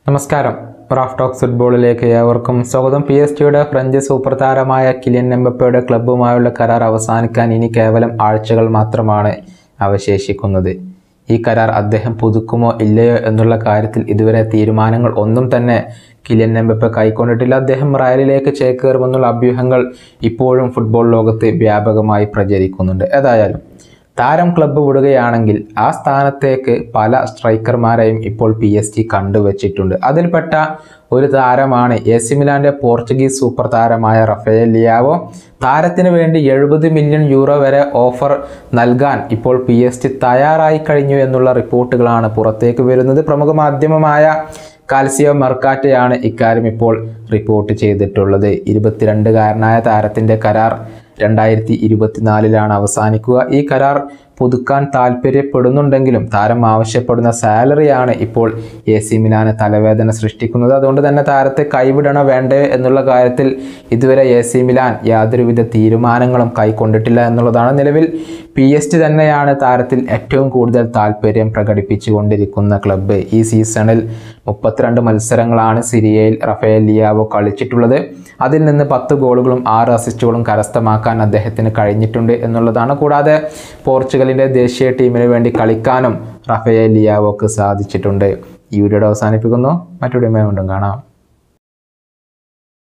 നമസ്കാരം. Raf talks ഫുട്ബോളിലേക്ക് ഏവർക്കും സ്വാഗതം. PSG ഫ്രഞ്ച് സൂപ്പർ താരമായ കിലിയൻ എംബപ്പയുടെ ക്ലബ്ബുമായുള്ള കരാർ അവസാനിക്കാൻ ഇനി കേവലം ആഴ്ചകൾ മാത്രമാണ് അവശേഷിക്കുന്നത്. ഈ കരാർ അദ്ദേഹം പുതുക്കുമോ ഇല്ലയോ എന്നുള്ള കാര്യത്തിൽ ഇതുവരെ തീരുമാനങ്ങൾ ഒന്നും തന്നെ കിലിയൻ എംബപ്പെ കൈക്കൊണ്ടിട്ടില്ല. അദ്ദേഹം റയലിലേക്ക് ചേക്കേറുമെന്നുള്ള അഭ്യൂഹങ്ങൾ ഇപ്പോഴും ഫുട്ബോൾ ലോകത്ത് വ്യാപകമായി പ്രചരിക്കുന്നുണ്ട്. ഏതായാലും താരം ക്ലബ്ബ് വിടുകയാണെങ്കിൽ ആ സ്ഥാനത്തേക്ക് പല സ്ട്രൈക്കർമാരെയും ഇപ്പോൾ PSG കണ്ടുവച്ചിട്ടുണ്ട്. അതിൽപ്പെട്ട ഒരു താരമാണ് AC മിലാൻ്റെ പോർച്ചുഗീസ് സൂപ്പർ താരമായ റഫേൽ ലിയാവോ. താരത്തിന് വേണ്ടി 70 മില്യൺ യൂറോ വരെ ഓഫർ നൽകാൻ ഇപ്പോൾ PSG തയ്യാറായി കഴിഞ്ഞു എന്നുള്ള റിപ്പോർട്ടുകളാണ് പുറത്തേക്ക് വരുന്നത്. പ്രമുഖ മാധ്യമമായ കാൽസിയോ മെർക്കാറ്റോയാണ് ഇക്കാര്യം ഇപ്പോൾ റിപ്പോർട്ട് ചെയ്തിട്ടുള്ളത്. 22-കാരനായ താരത്തിൻ്റെ കരാർ 2024 അവസാനിക്കുക. ഈ കരാർ പുതുക്കാൻ താല്പര്യപ്പെടുന്നുണ്ടെങ്കിലും താരം ആവശ്യപ്പെടുന്ന സാലറിയാണ് ഇപ്പോൾ AC മിലാന് തലവേദന സൃഷ്ടിക്കുന്നത്. അതുകൊണ്ട് തന്നെ താരത്തെ കൈവിടണോ വേണ്ടേ എന്നുള്ള കാര്യത്തിൽ ഇതുവരെ AC മിലാൻ യാതൊരുവിധ തീരുമാനങ്ങളും കൈക്കൊണ്ടിട്ടില്ല എന്നുള്ളതാണ്. നിലവിൽ PSG തന്നെയാണ് താരത്തിൽ ഏറ്റവും കൂടുതൽ താല്പര്യം പ്രകടിപ്പിച്ചുകൊണ്ടിരിക്കുന്ന ക്ലബ്ബ്. ഈ സീസണിൽ 32 മത്സരങ്ങളാണ് സിരിയയിൽ റഫേൽ ലിയാവോ കളിച്ചിട്ടുള്ളത്. അതിൽ നിന്ന് 10 ഗോളുകളും 6 അസിസ്റ്റുകളും കരസ്ഥമാക്കാൻ അദ്ദേഹത്തിന് കഴിഞ്ഞിട്ടുണ്ട് എന്നുള്ളതാണ്. കൂടാതെ പോർച്ചുഗലിൻ്റെ ദേശീയ ടീമിന് വേണ്ടി കളിക്കാനും റഫേൽ ലിയാവോക്ക് സാധിച്ചിട്ടുണ്ട്. ഈ വീഡിയോ അവസാനിപ്പിക്കുന്നു. മറ്റൊരു വീണ്ടും കാണാം.